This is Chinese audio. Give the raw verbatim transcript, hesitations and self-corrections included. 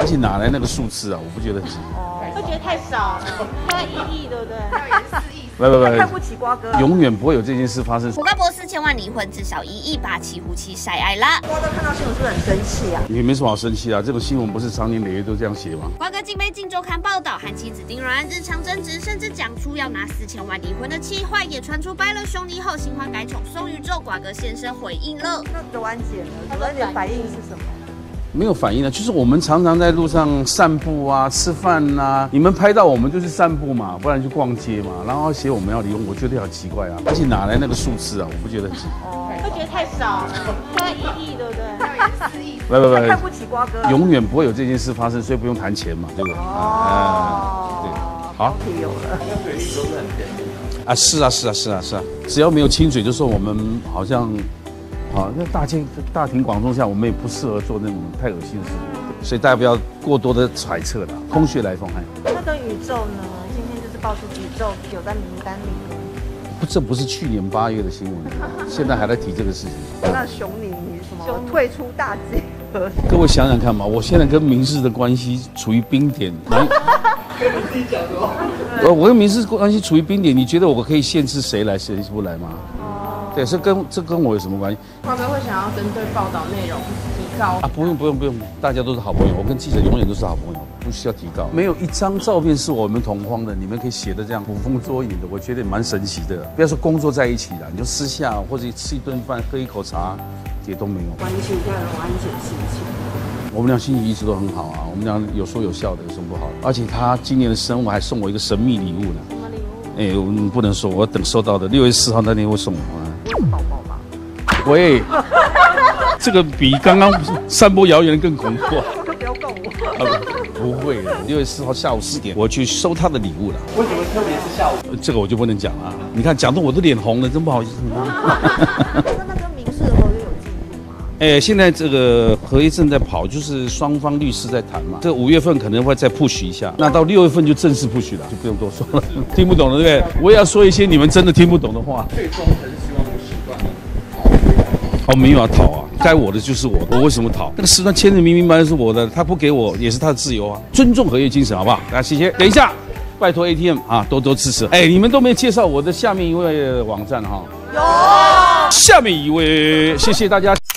而且哪来那个数字啊？我不觉得很奇怪。 哦，会觉得太少了，大概一亿，对不对？要也是四亿。 不不不， 看不起瓜哥， 永远不会有这件事发生。 胡瓜博四千万离婚，至少一亿把七夫妻晒爱了。 瓜哥看到新闻是不是很生气啊？ 也没什么好生气啊，这种新闻不是常年累月都这样写吗？ 瓜哥竟被《镜周刊》报道和妻子丁软安日常争执，甚至讲出要拿四千万离婚的气话，也传出掰了兄弟后新欢改宠送宇宙。瓜哥先生回应了。 那柔安姐呢？柔安姐反应是什么？ 没有反应啊，就是我们常常在路上散步啊、吃饭啊，你们拍到我们就是散步嘛，不然就逛街嘛，然后写我们要离婚，我觉得好奇怪啊，而且哪来那个数字啊？我不觉得很奇怪。 哦，会觉得太少了，大概一亿，对不对？要也是四亿。 不不不， 看不起瓜哥， 永远不会有这件事发生，所以不用谈钱嘛，对不对？ 哦， 对，好， 有了。 那水利都是很便宜啊，是啊，是啊，是啊，是啊，只要没有清水，就说我们好像，好，那大庭大庭广众下，我们也不适合做那种太恶心的事情。所以大家不要过多的揣测了，空穴来风。 那跟宇宙呢？今天就是爆出宇宙有在名单里。 不，这不是去年八月的新闻，现在还在提这个事情。 那熊你你什么退出大集合？ 各位想想看嘛，我现在跟民视的关系处于冰点。 跟你自己讲的吗？ 呃，我跟民视关系处于冰点，你觉得我可以限制谁来谁不来吗？哦。对，这跟这跟我有什么关系？ 瓜哥会想要针对报道内容提高啊？不用不用不用，大家都是好朋友，我跟记者永远都是好朋友，不需要提高。没有一张照片是我们同框的，你们可以写的这样捕风捉影的，我觉得蛮神奇的。不要说工作在一起了，你就私下或者吃一顿饭、喝一口茶，也都没有。 关心一下柔安姐心情。 我们俩心情一直都很好啊，我们俩有说有笑的，有什么不好？而且他今年的生日还送我一个神秘礼物呢。 什么礼物？ 哎，我们不能说，我等收到的，六月四号那天会送我啊。 宝宝吧。 喂，这个比刚刚散播谣言更恐怖啊！ 不要告我。 啊不会的，六月四号下午四点，我去收他的礼物了。 为什么特别是下午？ 这个我就不能讲了。你看，讲的我都脸红了，真不好意思。 那那跟民事的合约有进步吗？ 哎，现在这个合约正在跑，就是双方律师在谈嘛。这五月份可能会再 push 一下，那到六月份就正式 push 了，就不用多说了。听不懂了，对不对？我也要说一些你们真的听不懂的话。 最终还是希望这个时段讨。 哦，没有要讨啊，该我的就是我的，我为什么讨？那个时段签的明明白白是我的，他不给我也是他的自由啊，尊重合约精神，好不好？大家谢谢。等一下，拜托 A T M 啊，多多支持。哎，你们都没介绍我的下面一位网站哈。有。下面一位，谢谢大家。